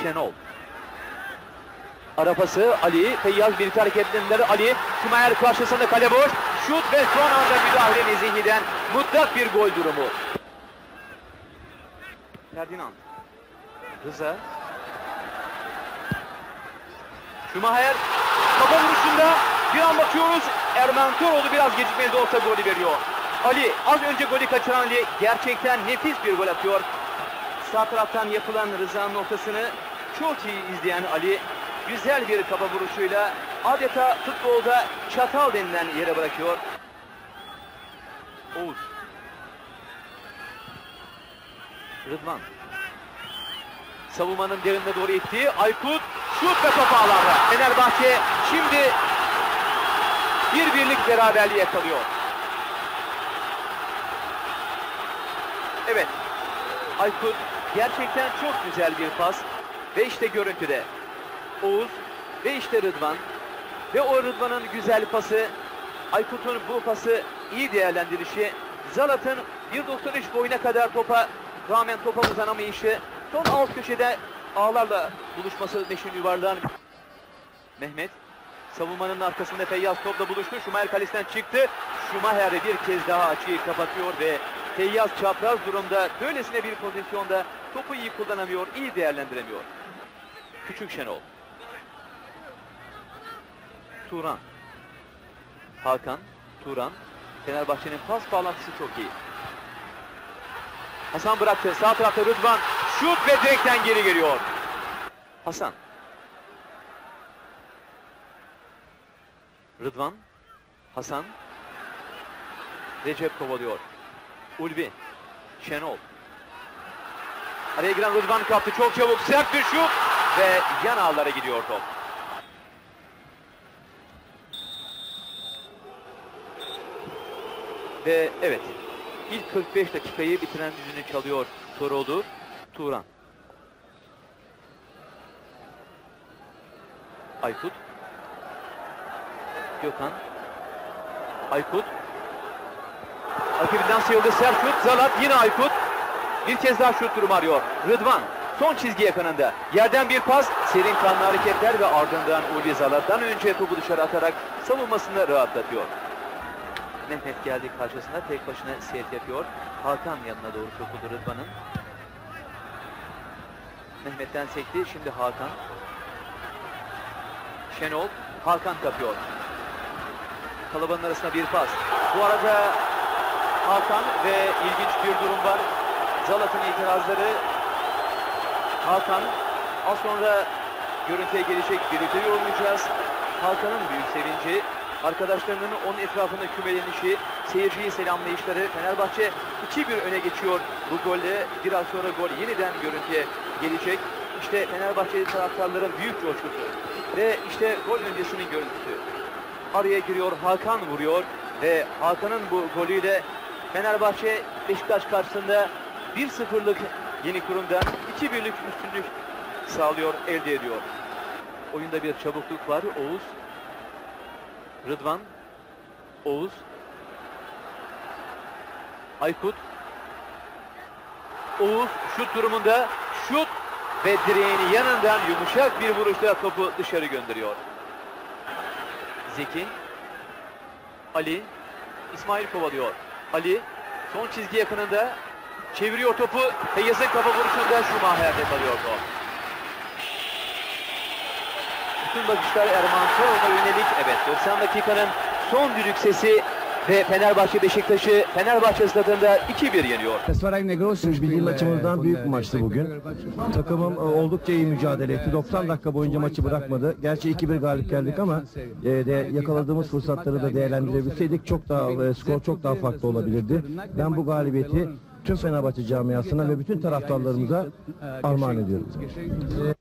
Şenol. Arapası Ali, Feyyaz birlikte hareketlendiler. Ali, Şumayer karşısında kale boş. Şut ve son anda müdahale Nezihi'den mutlak bir gol durumu. Ferdinand. Rıza. Şumayer kafa vuruşunda bir an bakıyoruz. Erman Toroğlu biraz gecikmeli de olsa golü veriyor. Ali az önce golü kaçıran Ali gerçekten nefis bir gol atıyor. Sağ taraftan yapılan Rıza'nın noktasını çok iyi izleyen Ali güzel bir kafa vuruşuyla adeta futbolda çatal denilen yere bırakıyor. Oğuz. Rıdvan. Savunmanın derinine doğru itti. Aykut şut ve top ağlarda. Fenerbahçe şimdi bir birlik beraberliği yakalıyor. Evet. Aykut gerçekten çok güzel bir pas. Ve işte görüntüde Oğuz ve işte Rıdvan. Ve o Rıdvan'ın güzel pası, Aykut'un bu pası iyi değerlendirişi, Zalat'ın 1.93 boyuna kadar topa rağmen topa uzanamayışı, son alt köşede ağlarla buluşması Meşin Yuvarlağ'ın. Mehmet savunmanın arkasında Feyyaz topla buluştu. Şumayer kalesinden çıktı. Şumayer bir kez daha açıyı kapatıyor ve Feyyaz çapraz durumda böylesine bir pozisyonda topu iyi kullanamıyor, iyi değerlendiremiyor. Küçük Şenol. Turan. Hakan, Turan. Fenerbahçe'nin pas bağlantısı çok iyi. Hasan bıraktı. Sağ tarafta Rıdvan. Şut ve direkten geri geliyor. Hasan. Rıdvan. Hasan. Recep kovalıyor. Ulvi. Şenol. Araya giren Rıdvan kaptı. Çok çabuk. Sert bir şut. Ve yan ağlara gidiyor top. Ve evet. İlk 45 dakikayı bitiren düdüğünü çalıyor Toroğlu. Turan. Aykut. Gökhan. Aykut. Rakibinden sıyrıldı, sert şut. Zalat, yine Aykut. Bir kez daha şut durumu arıyor. Rıdvan son çizgi yakınında. Yerden bir pas, serin kanlı hareketler ve ardından Ulvi Zalat'tan önce topu dışarı atarak savunmasını rahatlatıyor. Mehmet geldi karşısına, tek başına set yapıyor. Hakan yanına doğru sokuldu Rıdvan'ın. Mehmet'ten sekti, şimdi Hakan. Şenol, Hakan kapıyor. Kalabalığın arasında bir pas. Bu arada Hakan ve ilginç bir durum var. Zalat'ın itirazları. Hakan az sonra görüntüye gelecek, birlikte yorumlayacağız. Hakan'ın büyük sevinci, arkadaşlarının onun etrafında kümelenişi, seyirciyi selamlayışları. Fenerbahçe 2-1 öne geçiyor bu golle. Biraz sonra gol yeniden görüntüye gelecek. İşte Fenerbahçeli taraftarların büyük coşkusu. Ve işte gol öncesinin görüntüsü. Araya giriyor, Hakan vuruyor ve Hakan'ın bu golüyle Fenerbahçe Beşiktaş karşısında 1-0'lık yeni kurumdan 2-1'lik üstünlük sağlıyor, elde ediyor. Oyunda bir çabukluk var. Oğuz. Rıdvan. Oğuz. Aykut. Oğuz şut durumunda. Şut ve direğini yanından yumuşak bir vuruşla topu dışarı gönderiyor. Zeki. Ali. İsmail kovalıyor. Ali son çizgi yakınında çeviriyor topu. Feyyaz'ın kafa vuruşunda Şumaher'de kalıyor top. Bütün bakışlar Erman Toroğlu'na yönelik. Evet, 90 dakikanın son düdük sesi ve Fenerbahçe Beşiktaş'ı Fenerbahçe stadında 2-1 yeniyor. Milli maçımızdan büyük bir maçtı bugün. Takımım oldukça iyi mücadele etti. 90 dakika boyunca maçı bırakmadı. Gerçi 2-1 galip geldik ama yakaladığımız fırsatları da değerlendirebilseydik skor çok daha farklı olabilirdi. Ben bu galibiyeti tüm Fenerbahçe camiasına ve bütün taraftarlarımıza armağan ediyorum.